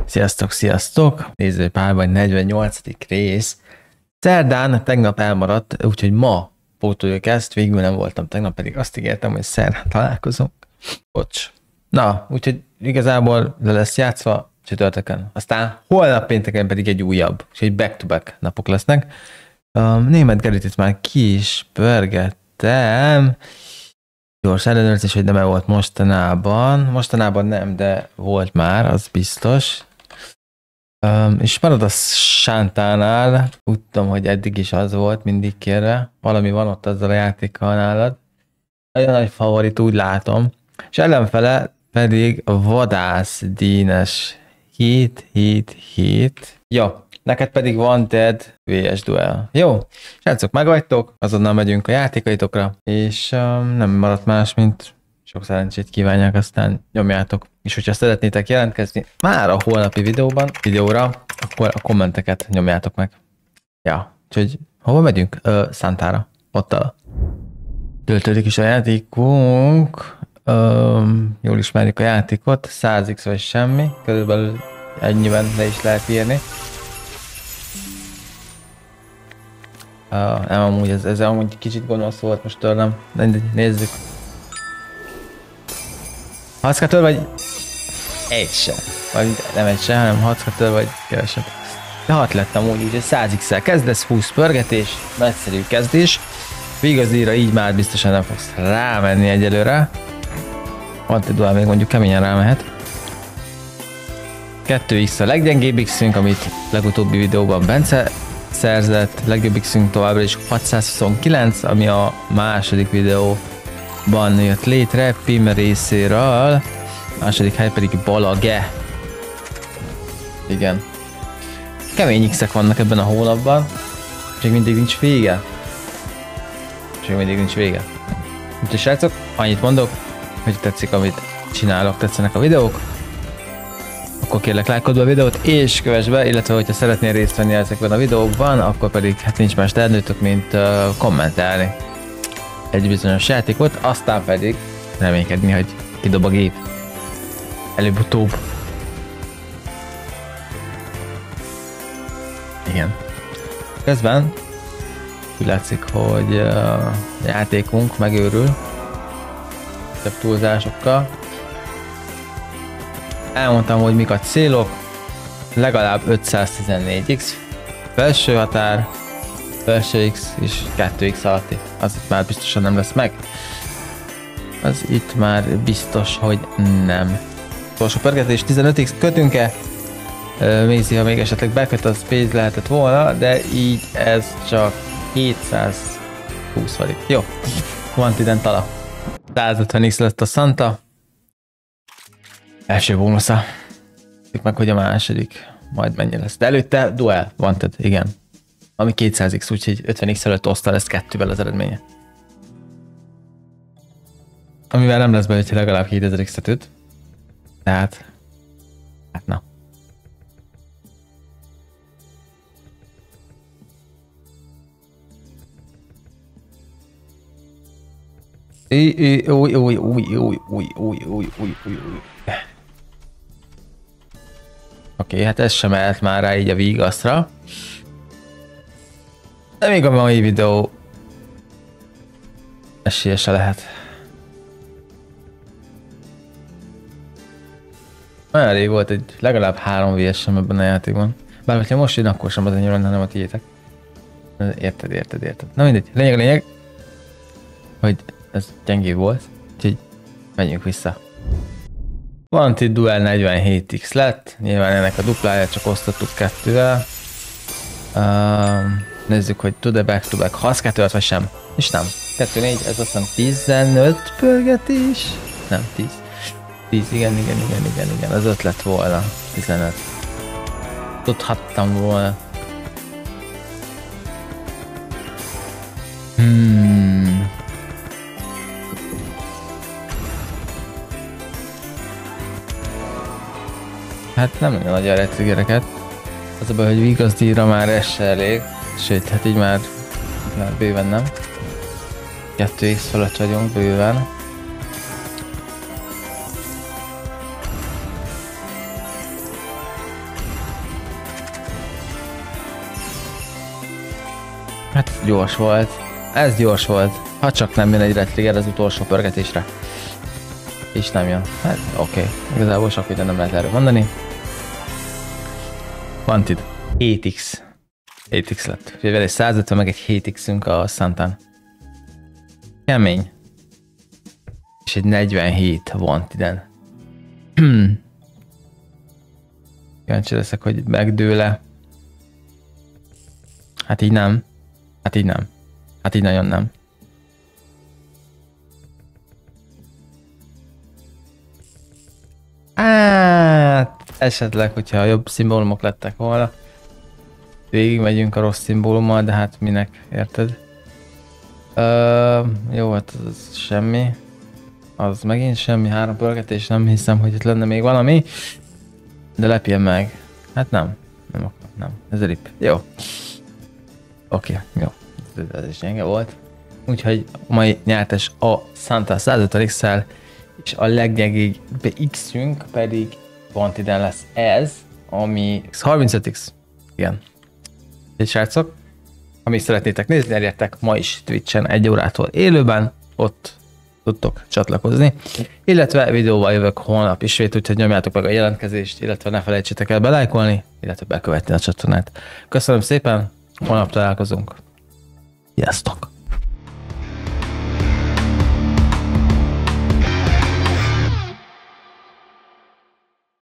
Sziasztok, sziasztok! Nézőpályában 48. rész. Szerdán tegnap elmaradt, úgyhogy ma pótoljuk ezt, végül nem voltam tegnap, pedig azt ígértem, hogy szerdán találkozunk. Bocs. Na, úgyhogy igazából le lesz játszva csütörtökön. Aztán holnap pénteken pedig egy újabb, úgyhogy back-to-back napok lesznek. Német Geritit már ki is pörgettem. Gyors ellenőrzés, hogy nem volt mostanában. Mostanában nem, de volt már, az biztos. És marad a Sántánál, úgy tudom, hogy eddig is az volt, mindig kérve. Valami van ott azzal a játékkal nálad. Nagyon nagy favorit, úgy látom. És ellenfele pedig a Vadász Dínes hit. Jó, neked pedig Wanted VS Duel. Jó, srácok, megvagytok, azonnal megyünk a játékaitokra, és nem maradt más, mint sok szerencsét kívánják, aztán nyomjátok. És hogyha szeretnétek jelentkezni már a holnapi videóra, akkor a kommenteket nyomjátok meg. Ja, úgyhogy hova megyünk? Szántára. Ott a töltődik is a játékunk. Jól ismerjük a játékot. 100x vagy semmi. Körülbelül ennyiben le is lehet írni. Nem, amúgy ez amúgy kicsit gonosz volt most tőlem. De nézzük. Harckatör vagy egy se. Vagy nem egy se, hanem harckatör vagy kevesebb. De 6 lettem úgy, úgyhogy 100x-el kezdesz, 20 pörgetés, nagyszerű kezdés. Vigazíra így már biztosan nem fogsz rámenni egyelőre. Wanted Duel még mondjuk keményen rámehet. 2x a leggyengébb x-ünk, amit legutóbbi videóban Bence szerzett. Legjobb x-ünk továbbra is 629, ami a második videóban jött létre Pim részéről. Második hely pedig Balage. Igen. Kemény x-ek vannak ebben a hónapban. És még mindig nincs vége. Úgyhogy srácok, annyit mondok, hogy tetszik, amit csinálok, tetszenek a videók, akkor kérlek lájkold a videót, és kövess be, illetve hogyha szeretnél részt venni ezekben a videókban, akkor pedig hát nincs más teendőtök, mint kommentelni egy bizonyos játékot, aztán pedig reménykedni, hogy kidob a gép. Előbb-utóbb. Igen. Közben úgy látszik, hogy a játékunk megőrül több túlzásokkal. Elmondtam, hogy mik a célok. Legalább 514x felső határ, felső x és 2x alatti. Az itt már biztosan nem lesz meg. Az itt már biztos, hogy nem. Utolsó pörgetés 15x kötünk-e? Mézi, ha még esetleg beköt, az pénz lehetett volna, de így ez csak 720 vagy. Jó, van iden tala. 150x lett a Santa. Első bónusza. Tudjuk meg, hogy a második majd mennyi lesz. De előtte Duel, Wanted, igen. Ami 200x, úgyhogy 50x előtt osztal lesz 2-vel az eredménye. Amivel nem lesz be, hogyha legalább 2000x-et üt. Tehát, hát na. Oké, hát ez sem mehet már rá így a vigasztra. De még a mai videó esélyese lehet. Olyan rég volt, egy legalább 3 vs sem ebben a játékban. Bár hogyha most jön, akkor sem az annyira, hanem a tiétek. Érted. Na mindegy, lényeg, hogy ez gyengébb volt, úgyhogy menjünk vissza. Wanted Duel 47x lett, nyilván ennek a dupláját csak osztottuk 2-vel. Nézzük, hogy tud-e back-to-back harckatört vagy sem. És nem. 2-4, ez azt hiszem 15 pörgetés. Nem, 10. 10, igen, az 5 lett volna. 15. Tudhattam volna. Hát nem nagyon nagy a gyereket. Az a baj, hogy vigazdíjra már ez se elég. Sőt, hát így már bőven nem. 2x fölött vagyunk bőven. Hát gyors volt. Ez gyors volt. Ha csak nem jön egy Red Trigger az utolsó pörgetésre. És nem jön. Hát oké. Igazából sok minden nem lehet erről mondani. Wanted. 7x. 7x lett. Úgyhogy vele egy 150 meg egy 7x-ünk a Santán. Kemény. És egy 47 Wanteden. Kíváncsi leszek, hogy megdől-e. Hát így nem. Hát így nem. Hát így nagyon nem. Hát esetleg, hogyha jobb szimbólumok lettek volna. Végig megyünk a rossz szimbólummal, de hát minek, érted? Jó, hát az semmi. Az megint semmi, 3 pörgetés, nem hiszem, hogy itt lenne még valami. De lepjen meg. Hát nem. Nem. Ez a rip. Jó. Oké, jó. Ez is gyenge volt. Úgyhogy a mai nyertes a Santa 150x-szel, és a leggyengébb X-ünk pedig Wanteden lesz ez, ami 35x. Igen. És srácok, ha még szeretnétek nézni, elértek ma is Twitch-en 1 órától élőben, ott tudtok csatlakozni, illetve videóval jövök holnap ismét, úgyhogy nyomjátok meg a jelentkezést, illetve ne felejtsétek el belájkolni, illetve bekövetni a csatornát. Köszönöm szépen, holnap találkozunk. Sziasztok!